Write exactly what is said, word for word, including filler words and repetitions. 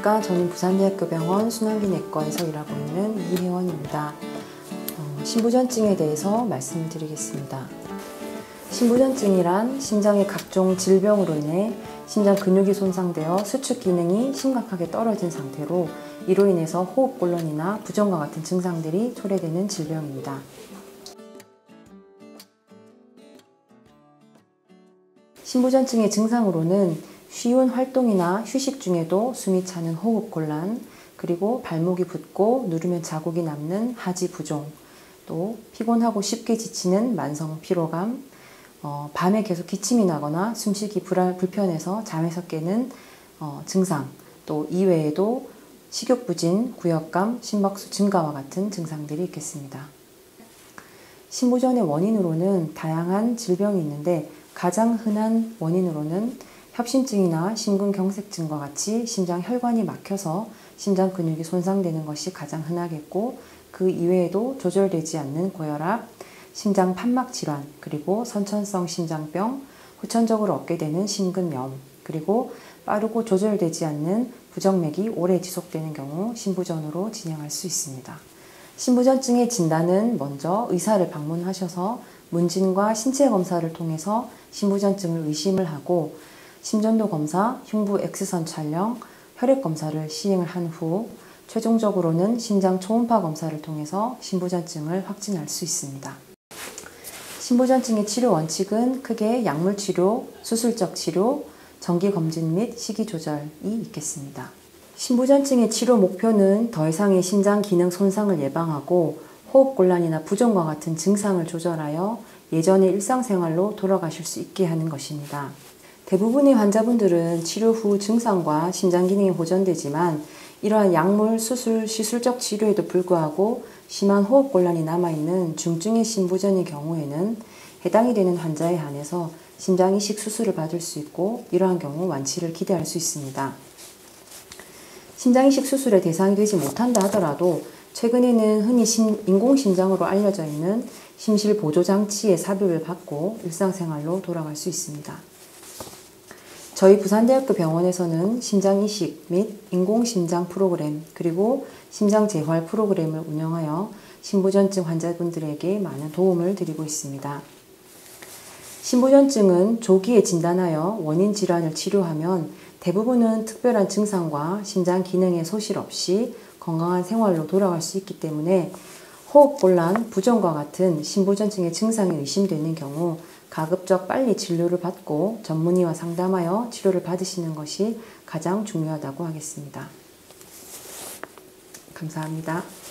안녕하십니까. 저는 부산대학교 병원 순환기내과에서 일하고 있는 이혜원입니다. 어, 심부전증에 대해서 말씀을 드리겠습니다. 심부전증이란 심장의 각종 질병으로 인해 심장 근육이 손상되어 수축 기능이 심각하게 떨어진 상태로 이로 인해서 호흡곤란이나 부종과 같은 증상들이 초래되는 질병입니다. 심부전증의 증상으로는 쉬운 활동이나 휴식 중에도 숨이 차는 호흡곤란, 그리고 발목이 붓고 누르면 자국이 남는 하지 부종, 또 피곤하고 쉽게 지치는 만성 피로감, 어, 밤에 계속 기침이 나거나 숨쉬기 불안, 불편해서 잠에서 깨는 어, 증상, 또 이외에도 식욕부진, 구역감, 심박수 증가와 같은 증상들이 있겠습니다. 심부전의 원인으로는 다양한 질병이 있는데 가장 흔한 원인으로는 협심증이나 심근경색증과 같이 심장 혈관이 막혀서 심장 근육이 손상되는 것이 가장 흔하겠고, 그 이외에도 조절되지 않는 고혈압, 심장 판막 질환, 그리고 선천성 심장병, 후천적으로 얻게 되는 심근염, 그리고 빠르고 조절되지 않는 부정맥이 오래 지속되는 경우 심부전으로 진행할 수 있습니다. 심부전증의 진단은 먼저 의사를 방문하셔서 문진과 신체 검사를 통해서 심부전증을 의심을 하고 심전도 검사, 흉부 X선 촬영, 혈액 검사를 시행을 한 후 최종적으로는 심장 초음파 검사를 통해서 심부전증을 확진할 수 있습니다. 심부전증의 치료 원칙은 크게 약물 치료, 수술적 치료, 정기 검진 및 식이 조절이 있겠습니다. 심부전증의 치료 목표는 더 이상의 심장 기능 손상을 예방하고 호흡곤란이나 부종과 같은 증상을 조절하여 예전의 일상생활로 돌아가실 수 있게 하는 것입니다. 대부분의 환자분들은 치료 후 증상과 심장 기능이 호전되지만 이러한 약물, 수술, 시술적 치료에도 불구하고 심한 호흡곤란이 남아있는 중증의 심부전의 경우에는 해당이 되는 환자에 한해서 심장이식 수술을 받을 수 있고 이러한 경우 완치를 기대할 수 있습니다. 심장이식 수술의 대상이 되지 못한다 하더라도 최근에는 흔히 심, 인공심장으로 알려져 있는 심실보조장치의 삽입을 받고 일상생활로 돌아갈 수 있습니다. 저희 부산대학교 병원에서는 심장이식 및 인공심장 프로그램, 그리고 심장재활 프로그램을 운영하여 심부전증 환자분들에게 많은 도움을 드리고 있습니다. 심부전증은 조기에 진단하여 원인 질환을 치료하면 대부분은 특별한 증상과 심장 기능에 소실 없이 건강한 생활로 돌아갈 수 있기 때문에 호흡곤란, 부종과 같은 심부전증의 증상이 의심되는 경우 가급적 빨리 진료를 받고 전문의와 상담하여 치료를 받으시는 것이 가장 중요하다고 하겠습니다. 감사합니다.